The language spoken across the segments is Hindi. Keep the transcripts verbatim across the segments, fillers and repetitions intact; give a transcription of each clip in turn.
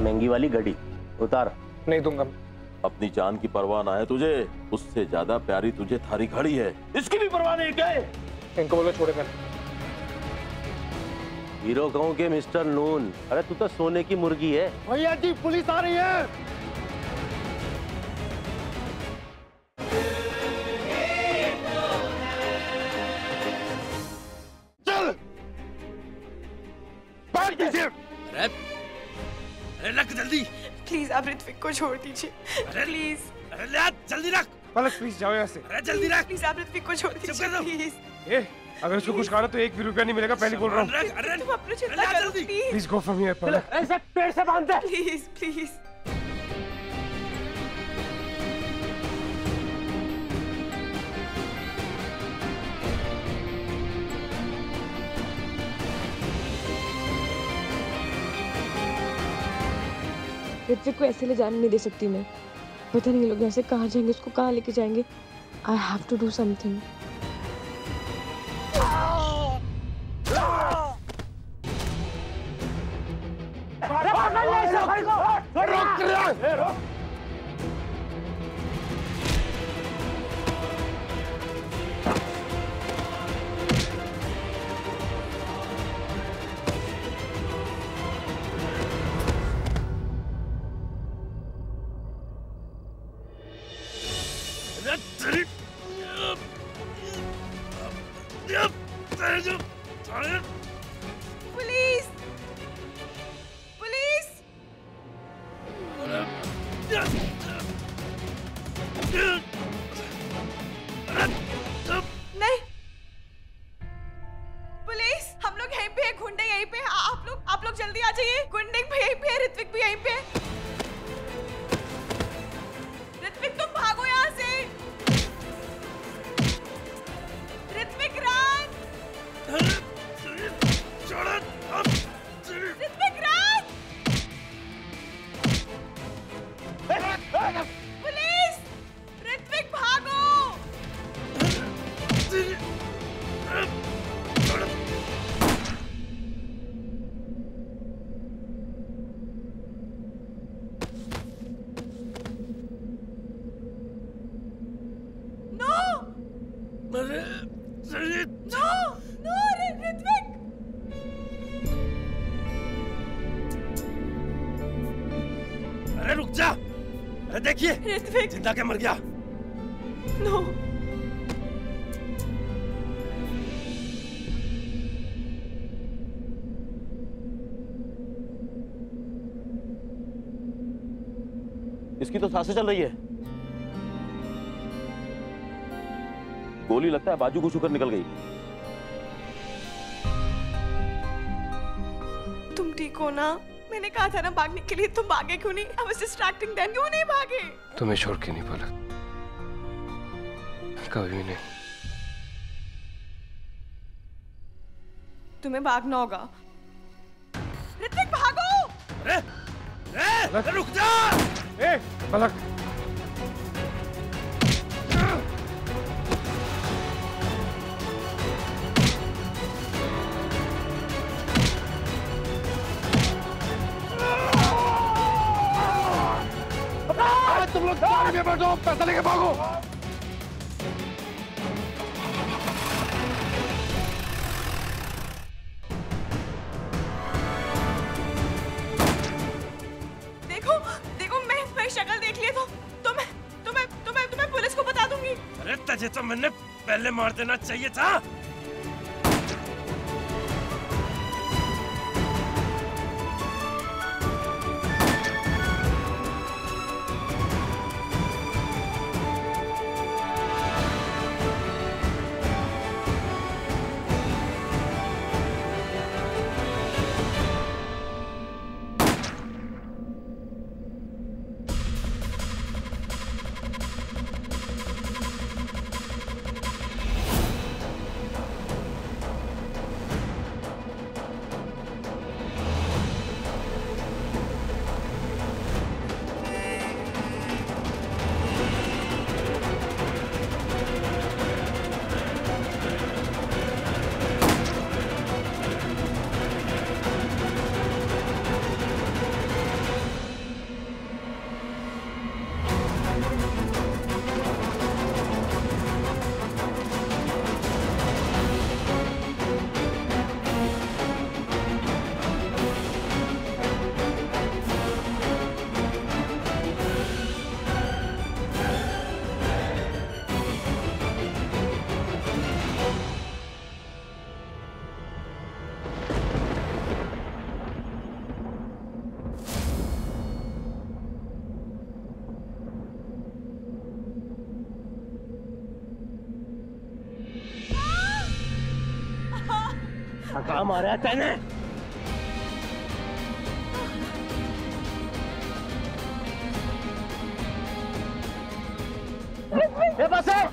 महंगी वाली घड़ी उतार। नहीं दूंगा। अपनी जान की परवाह ना है तुझे, उससे ज्यादा प्यारी तुझे थारी घड़ी है, इसकी भी परवाह नहीं क्या है? इनको बोलो छोड़े कर। हीरो कहूं के मिस्टर नून, अरे तू तो सोने की मुर्गी है। भैया जी पुलिस आ रही है। चल बैठ पीछे। अरे अरे रख जल्दी। प्लीज आप ऋत्विक को छोड़ दीजिए, प्लीज। अरे ले जल्दी रख। पलक प्लीज जाओ यहाँ से। अरे जल्दी रख। प्लीज आप ऋत्विक को छोड़ दीजिए प्लीज। ए, अगर उसको कुछ कहा तो एक भी रुपया नहीं मिलेगा, पहले बोल रहा हूँ। अरे तुम अपनी चिंता करो please. Please go from here Palak. ऐसे पेड़ से बांध दे प्लीज प्लीज। ऋत्विक को ऐसे ले जाने नहीं दे सकती मैं। पता नहीं लोग यहाँ से कहाँ जाएंगे, उसको कहाँ लेके जाएंगे। I have to do something. Police police. नहीं पुलिस, हम लोग यहीं पे हैं, गुंडे यहीं पे हैं। आप लोग आप लोग जल्दी आ जाइए। गुंडे भी यहीं पे है, ऋत्विक भी यहीं पे है। ऋत्विक तुम भागो यहाँ से। ऋत्विक राज। ऋत्विक राज। पुलिस, ऋत्विक भागो। No no no Ritvik. अरे रुक जा। अरे देखिए ऋत्विक जिंदा के मर गया। नो इसकी तो सांसें चल रही है। गोली लगता है बाजू घुस कर निकल गई। तुम ठीक हो ना? मैंने कहा था ना भागने के लिए, तुम भागे क्यों नहीं? I was distracting them, क्यों नहीं भागे? तुम्हें छोड़ के नहीं पलक, कभी भी नहीं। तुम्हें भागना होगा। ऋत्विक भागो। अरे अरे रुक जा। ए पलक। तुम लोग गाड़ी में बैठो, पैसा लेके भागो। देखो देखो मैं मैं शक्ल देख लिया तो तो मैं तो मैं तो मैं तुम्हें पुलिस को बता दूंगी। अरे तुझे तो मैंने पहले मार देना चाहिए था। थका मारा है तेने। ये बस है।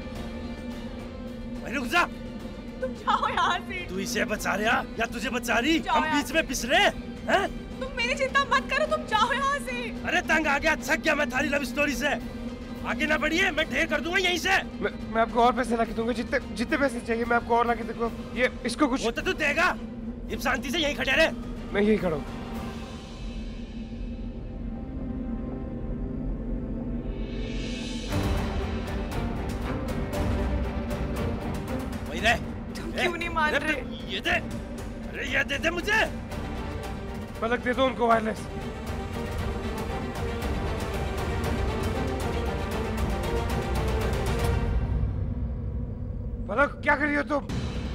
रुक जा। तुम जाओ यहाँ से। तू इसे बचा रहा या तुझे बचा रही? हम बीच में पिस रहे हैं। तुम मेरी चिंता मत करो, तुम जाओ यहाँ से। अरे तंग आ गया, थक गया मैं थारी लव स्टोरी से। आगे ना बढ़िए, मैं ढेर कर दूंगा यहीं से। मैं, मैं आपको और पैसे ला के दूंगा, जितने जितने पैसे चाहिए मैं आपको और ला के दूंगा। ये इसको कुछ वो तो तू देगा। अब शांति से यहीं खड़े रहे। मैं यही खड़ा हूँ। वही रहे। तुम क्यों नहीं मान रहे? ये दे। अरे ये दे दे मुझे। पलक दे दो उनको वायरलेस। पलक क्या कर रही हो तुम?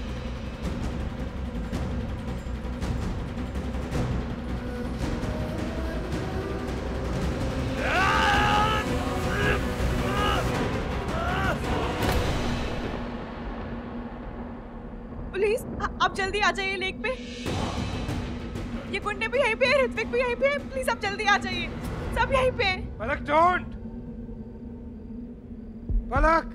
प्लीज आप जल्दी आ जाइए लेक पे। ये गुंडे भी यहीं पे है, ऋत्विक भी यहीं पे है। प्लीज आप जल्दी आ जाइए, सब यहीं पे हैं। पलक डोंट। पलक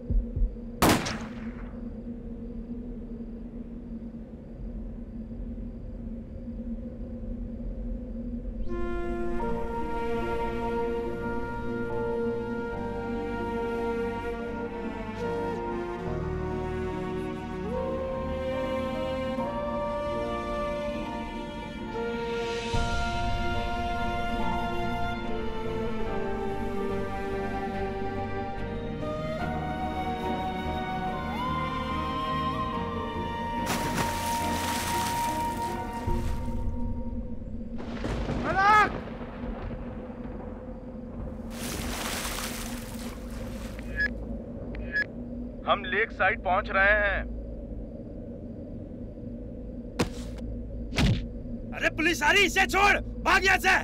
हम लेक साइड पहुंच रहे हैं। अरे पुलिस आ रही, इसे छोड़, भाग यहाँ से।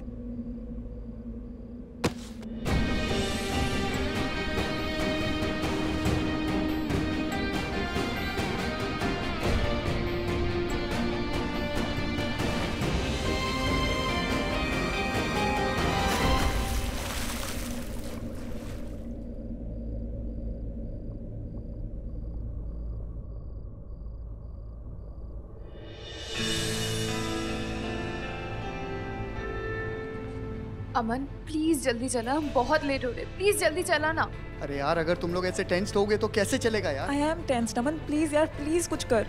अमन प्लीज जल्दी चला, हम बहुत लेट हो रहे, प्लीज जल्दी चला ना। अरे यार अगर तुम लोग ऐसे टेंस्ड होगे तो कैसे चलेगा यार? I am tensed Aman, please यार प्लीज कुछ कर।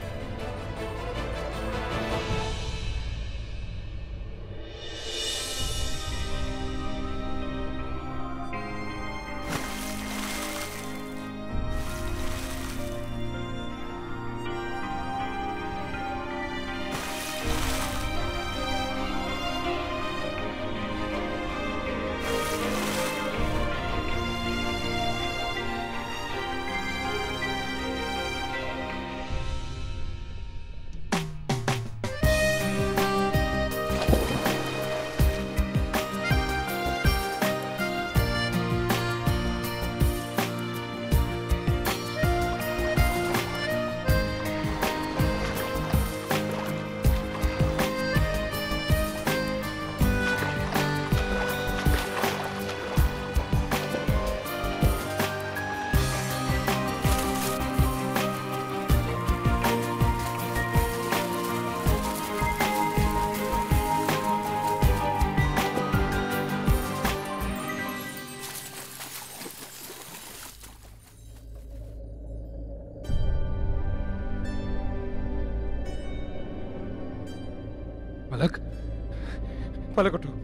पलक, पलक उठो।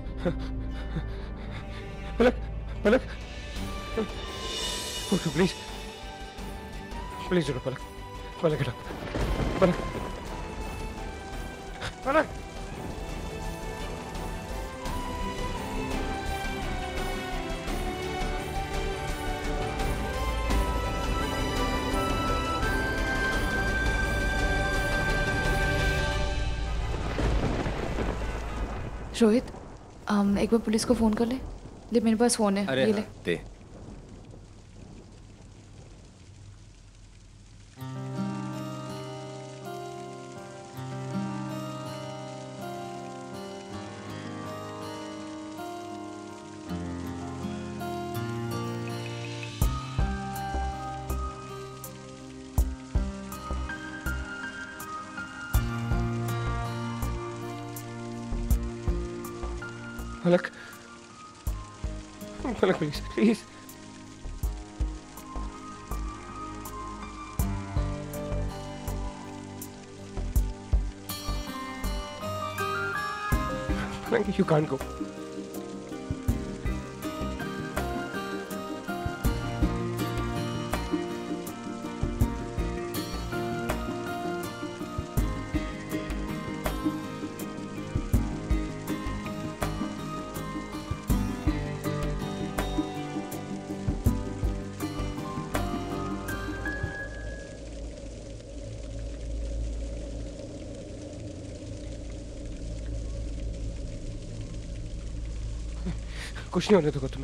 पलक, पलक, उठो प्लीज, प्लीज उठो पलक, पलक उठो, पलक, पलक। रोहित, um, एक बार पुलिस को फोन कर ले। ले मेरे पास फोन है। अरे ये ले। दे। Palak, Palak please please. Palak, you can't go. कुछ नहीं होने दूंगा तुम्हें।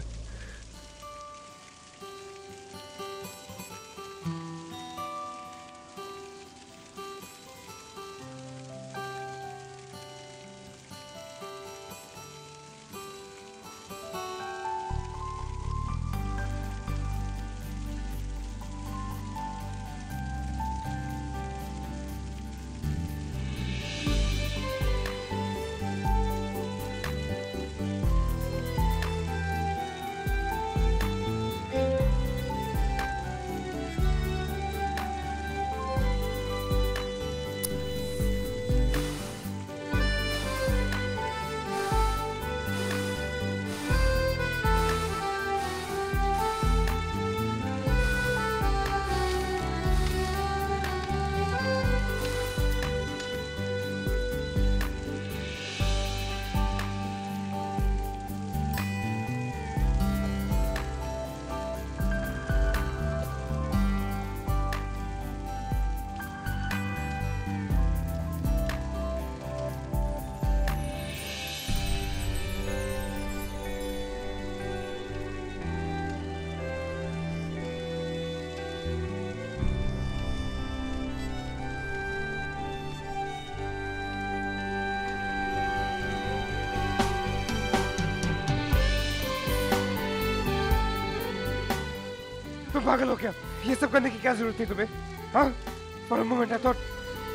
पागल हो क्या? ये सब करने की क्या जरूरत थी तुम्हें? हाँ? For a moment I thought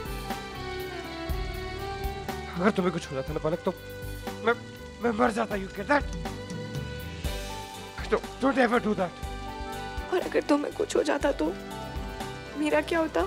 अगर तुम्हें कुछ हो जाता ना पलक तो मैं मैं मर जाता। You get that? Don't, don't ever do that. और अगर तुम्हें कुछ हो जाता तो मेरा क्या होता?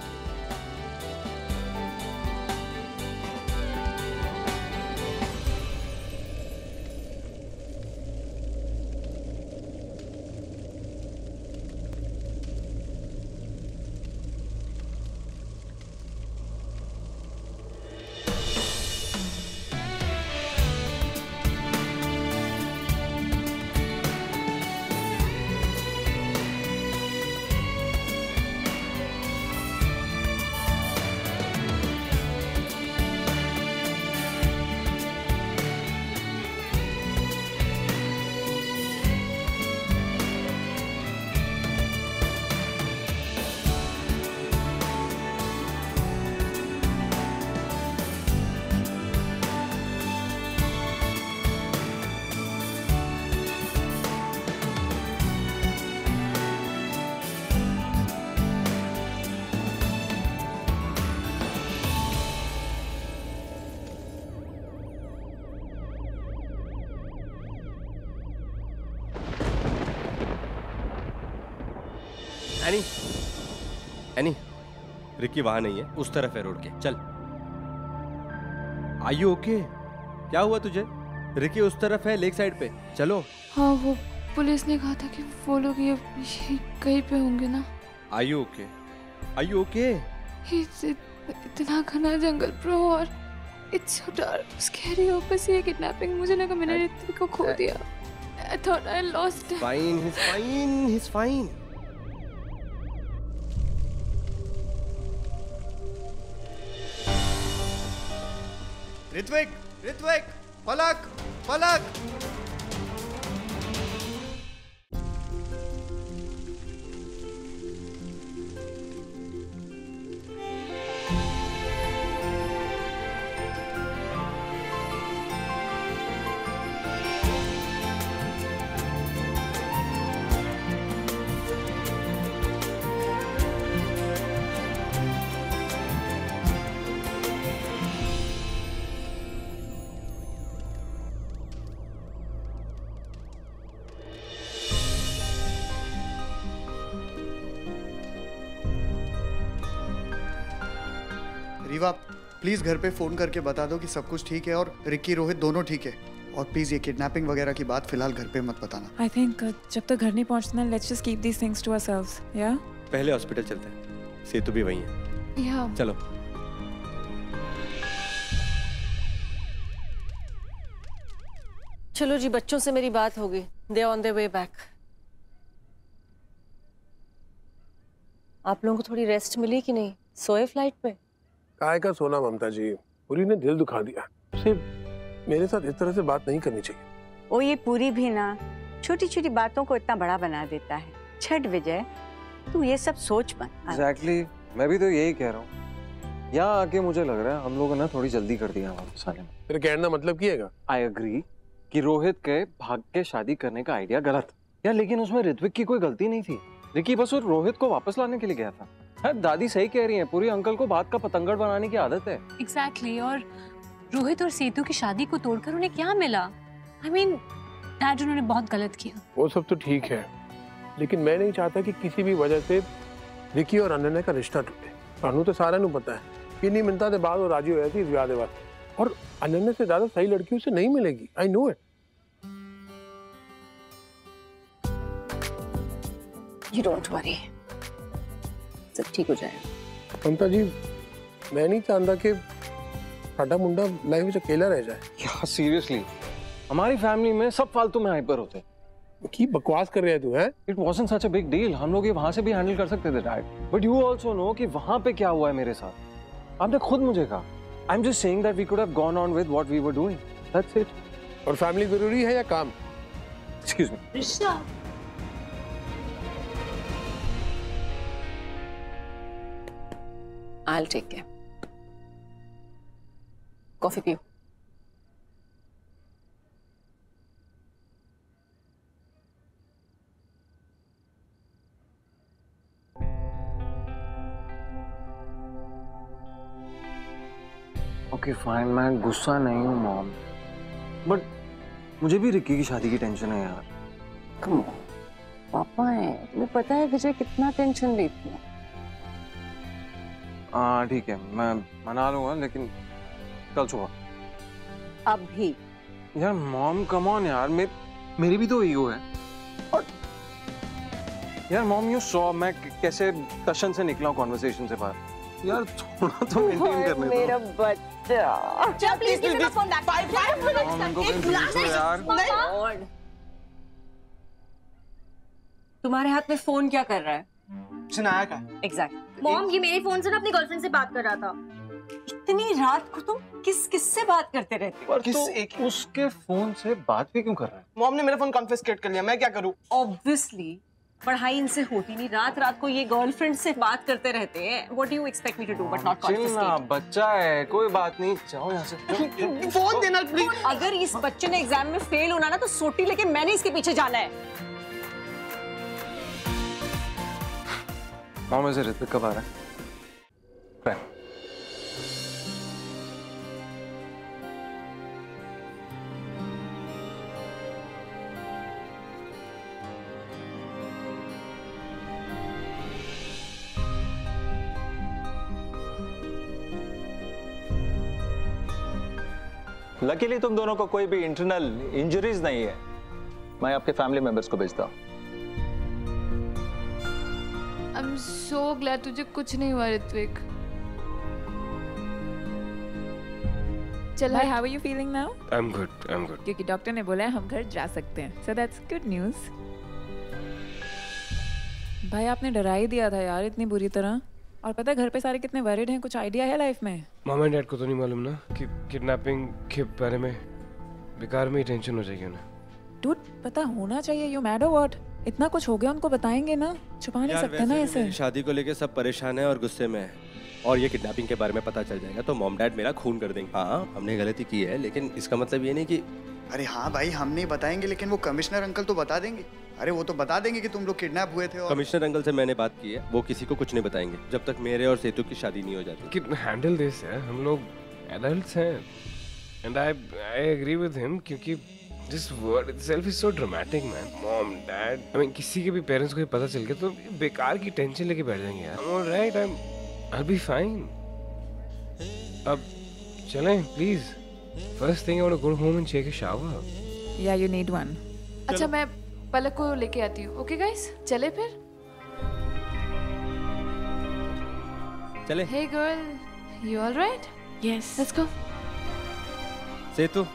एनी, एनी, रिकी वहां नहीं है, उस तरफ है रोड के। चल। Are you okay? क्या हुआ तुझे? रिकी उस तरफ है, लेक साइड पे। चलो। हाँ, वो पुलिस ने कहा था कि वो लोग ये, ये कहीं पे होंगे ना। Are you okay? Are you okay? इतना घना जंगल ब्रो, और इट्स सो डार्क, स्कैरी। ऊपर से ये किडनैपिंग, मुझे लगा मैंने ऋत्विक को खो दिया। I thought I lost him. Fine, he's fine, he's fine. Ritvik, Ritvik, Palak, Palak. Reeva please घर पे फोन करके बता दो कि सब कुछ ठीक है और रिक्की रोहित दोनों ठीक है। और प्लीज ये किडनैपिंग वगैरह की बात फिलहाल घर पे मत बताना। आई थिंक जब तक घर नहीं पहुंचना, let's just keep these things to ourselves. या पहले हॉस्पिटल चलते हैं, सेतु भी वहीं है। या चलो। चलो जी, बच्चों से मेरी बात होगी, they on the way back. आप लोगों को थोड़ी रेस्ट मिली कि नहीं? सोए फ्लाइट पे? काय का सोना ममता जी, पूरी ने दिल दुखा दिया। उसे मेरे साथ इस तरह से बात नहीं करनी चाहिए। ओ ये पूरी भी ना छोटी छोटी बातों को इतना बड़ा बना देता है। छठ विजय, तू ये सब सोच मत। एग्जैक्टली exactly, मैं भी तो यही कह रहा हूँ। यहाँ आके मुझे लग रहा है हम लोगों ने थोड़ी जल्दी कर दिया वापस आने में। तेरे कहने का मतलब क्या है? आई एग्री कि रोहित के भाग के शादी करने का आइडिया गलत यार, लेकिन उसमें ऋत्विक की कोई गलती नहीं थी। रिकी बस रोहित को वापस लाने के लिए गया था। है, दादी सही कह रही है, पूरी अंकल को बात का पतंगड़ बनाने की आदत है। एग्जैक्टली exactly, और रोहित और सेतु की शादी को तोड़कर उन्हें क्या मिला? आई मीन डैड, उन्होंने बहुत गलत किया। वो सब तो ठीक है, लेकिन मैं नहीं चाहता कि किसी भी वजह से रिकी और अनन्या का रिश्ता टूटे। अनु तो सारा नु पता है कि नहीं मिलता थे बाद और राजी हो जाती विवाह के बाद, और अनन्या से ज्यादा सही लड़की उसे नहीं मिलेगी। I know it. You don't worry, सब ठीक हो जाएगा। ममता जी, मैं नहीं चाहता कि साडा मुंडा लाइफ में अकेला रह जाए। यार सीरियसली, हमारी फैमिली में सब फालतू में हाइपर होते हैं। की बकवास कर रहे हैं तू? है it wasn't such a big deal, हम लोग ये वहां से भी हैंडल कर सकते थे dad, but you also know कि वहां पे क्या हुआ है मेरे साथ। आपने खुद मुझे कहा। I am just saying that we could have gone on with what we were doing, that's it. और फैमिली जरूरी है या काम? Excuse me. रिश्ता I'll take care. कॉफी पियो। ओके फाइन, मैं गुस्सा नहीं हूँ मॉम, बट मुझे भी रिक्की की शादी की टेंशन है यार। कम ऑन, पापा है, तुम्हें पता है विजय कितना टेंशन लेती है। हाँ ठीक है, मैं मना लूंगा, लेकिन कल सुबह। अभी यार मॉम कम ऑन यार, मे, मेरी भी तो ईगो है। और यार मॉम, यू सॉ मैं कैसे टशन से निकला हूँ कॉन्वर्सेशन से बाहर। यार थोड़ा तो मेंटेन करने दो। मेरा बच्चा। चल please give me phone back. Five five minutes एक ग्लास यार। तुम्हारे हाथ में फोन क्या कर रहा है? सुनाया का? एग्जैक्ट। मॉम, ये मेरे फोन से ना अपनी गर्लफ्रेंड से बात कर रहा था। इतनी रात को तुम किस किस से बात करते रहते हो? किस एक उसके फोन से बात भी क्यों कर रहा है? मॉम ने मेरा फोन कॉन्फिस्केट कर लिया, मैं क्या करूं? ऑब्वियसली पढ़ाई इनसे होती नहीं, रात रात को ये गर्लफ्रेंड से बात करते रहते हैं। What do you expect me to do but not confiscate? बच्चा है, कोई बात नहीं, जाओ यहाँ से। फोन देना प्लीज। अगर इस बच्चे ने एग्जाम में फेल होना ना, तो सोटी लेके मैंने इसके पीछे जाना है। मॉम, ऐसे ऋत्विक कब आ रहा है? लकीली तुम दोनों को कोई भी इंटरनल इंजरीज नहीं है। मैं आपके फैमिली मेंबर्स को भेजता हूँ। आई एम सो ग्लैड तुझे कुछ नहीं हुआ ऋत्विक। चल, hi, how are you feeling now? I am good, I am good. क्योंकि डॉक्टर ने बोला है हम घर जा सकते हैं, सो दैट्स गुड न्यूज़। भाई आपने डरा ही दिया था यार इतनी बुरी तरह। और पता है घर पे सारे कितने वरीड हैं? कुछ आइडिया है लाइफ में? मॉम एंड डैड को तो नहीं मालूम ना कि किडनैपिंग के बारे में। बेकार में ही टेंशन हो जाएगी उन्हें। डूड, पता होना चाहिए। यू मैड और व्हाट? इतना कुछ हो गया, उनको बताएंगे ना, छुपा नहीं सकते ना ऐसे। शादी को लेके सब परेशान है और गुस्से में है, और ये किडनैपिंग के बारे में पता चल जाएगा तो मॉम डैड मेरा खून कर देंगे। हाँ, हमने गलती की है, लेकिन इसका मतलब ये नहीं कि। अरे हाँ भाई, हम नहीं बताएंगे, लेकिन वो कमिश्नर अंकल तो बता देंगे। अरे वो तो बता देंगे कि तुम लोग किडनैप हुए थे। और कमिश्नर अंकल से मैंने बात की है, वो किसी को कुछ नहीं बताएंगे जब तक मेरे और सेतु की शादी नहीं हो जाती। कि हैंडल दिस है, हम लोग एडल्ट्स हैं। And I I agree with him, क्योंकि this word itself is so dramatic man. Mom dad, I mean किसी के भी पेरेंट्स को ये पता चल गया तो बेकार की टेंशन लेके बैठ जाएंगे यार। I am alright, I am I will be fine. अब चलें please. First thing I want to go home and take a shower. या यू नीड वन। अच्छा मैं पलक को लेके आती हूँ। ओके गाइस, चले फिर। चले। Hey girl, you alright? Yes, let's go. Setu,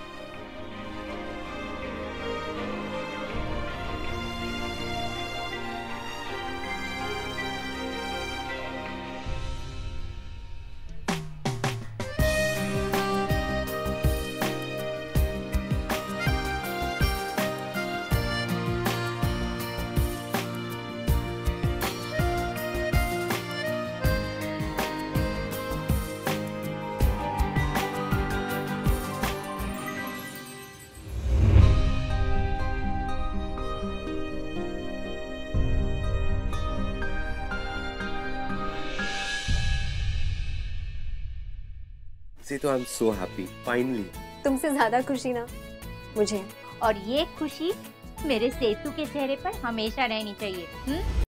Setu, I am so happy finally. तुमसे ज्यादा खुशी ना मुझे। और ये खुशी मेरे सेतु के चेहरे पर हमेशा रहनी चाहिए। हुँ?